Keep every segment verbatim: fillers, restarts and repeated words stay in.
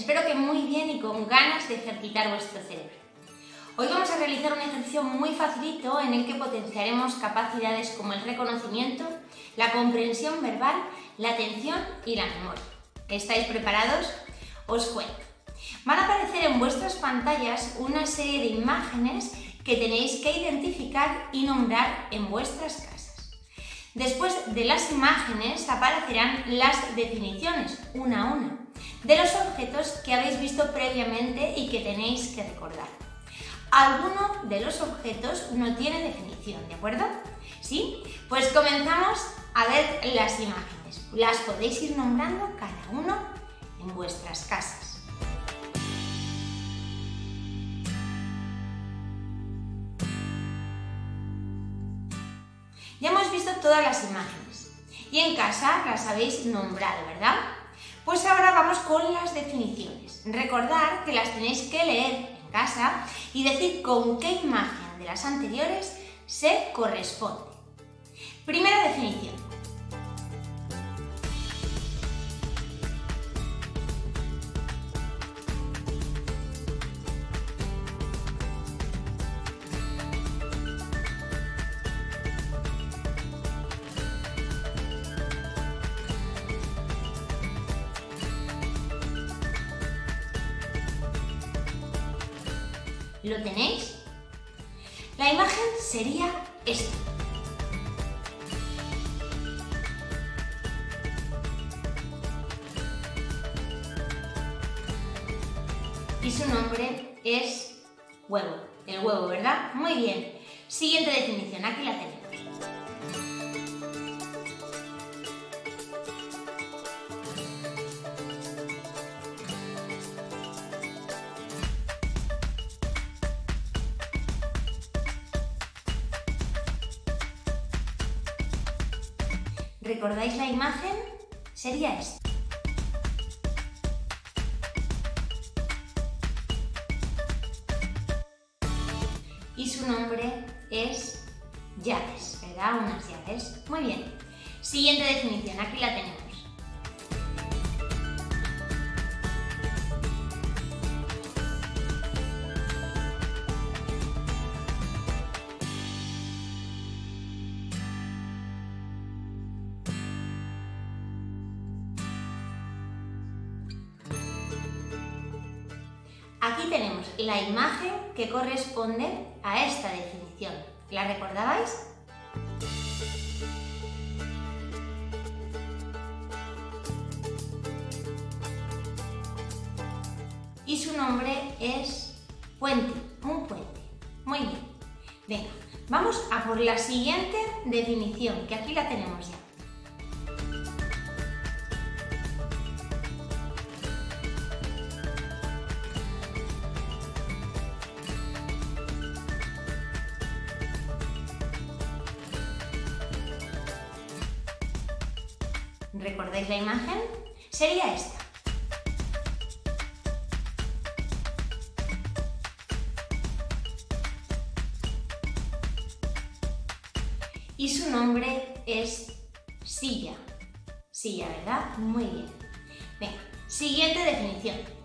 espero que muy bien y con ganas de ejercitar vuestro cerebro. Hoy vamos a realizar un ejercicio muy facilito en el que potenciaremos capacidades como el reconocimiento, la comprensión verbal, la atención y la memoria. ¿Estáis preparados? Os cuento. Van a aparecer en vuestras pantallas una serie de imágenes que tenéis que identificar y nombrar en vuestras casas. Después de las imágenes aparecerán las definiciones, una a una, de los objetos que habéis visto previamente y que tenéis que recordar. Alguno de los objetos no tiene definición, ¿de acuerdo? ¿Sí? Pues comenzamos a ver las imágenes. Las podéis ir nombrando cada uno en vuestras casas. Ya hemos visto todas las imágenes y en casa las habéis nombrado, ¿verdad? Pues ahora vamos con las definiciones. Recordad que las tenéis que leer en casa y decir con qué imagen de las anteriores se corresponde. Primera definición. ¿Lo tenéis? La imagen sería esta. Y su nombre es huevo. El huevo, ¿verdad? Muy bien. Siguiente definición, aquí la tenemos. ¿Recordáis la imagen? Sería esta. Y su nombre es llaves, ¿verdad? Unas llaves. Muy bien. Siguiente definición, aquí la tenemos. Aquí tenemos la imagen que corresponde a esta definición. ¿La recordabais? Y su nombre es puente, un puente. Muy bien. Venga, vamos a por la siguiente definición, que aquí la tenemos ya. ¿Recordáis la imagen? Sería esta. Y su nombre es silla. Silla, ¿verdad? Muy bien. Venga, siguiente definición.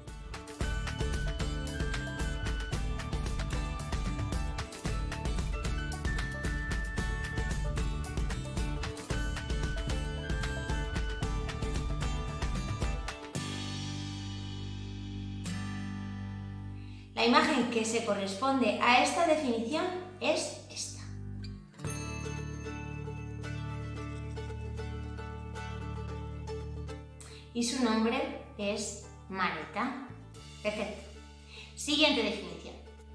La imagen que se corresponde a esta definición es esta. Y su nombre es maleta. Perfecto. Siguiente definición.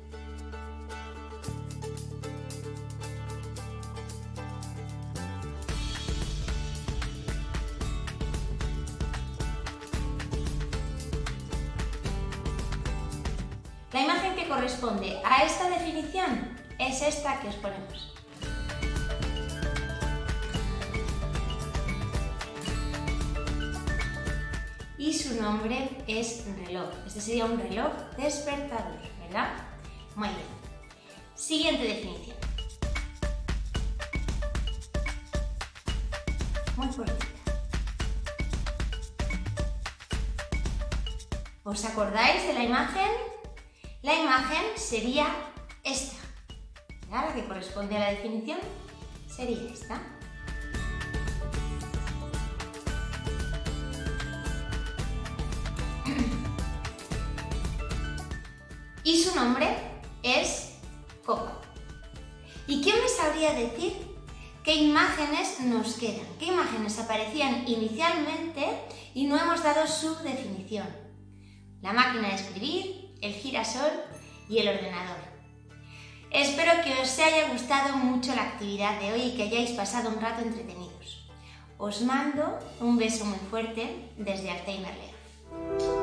La imagen que corresponde a esta definición es esta que os ponemos. Y su nombre es reloj. Este sería un reloj despertador, ¿verdad? Muy bien. Siguiente definición. Muy cortita. ¿Os acordáis de la imagen? La imagen sería esta. La que corresponde a la definición sería esta. Y su nombre es Coco. ¿Y quién me sabría decir qué imágenes nos quedan? ¿Qué imágenes aparecían inicialmente y no hemos dado su definición? La máquina de escribir, el girasol y el ordenador. Espero que os haya gustado mucho la actividad de hoy y que hayáis pasado un rato entretenidos. Os mando un beso muy fuerte desde Alzheimer Lea.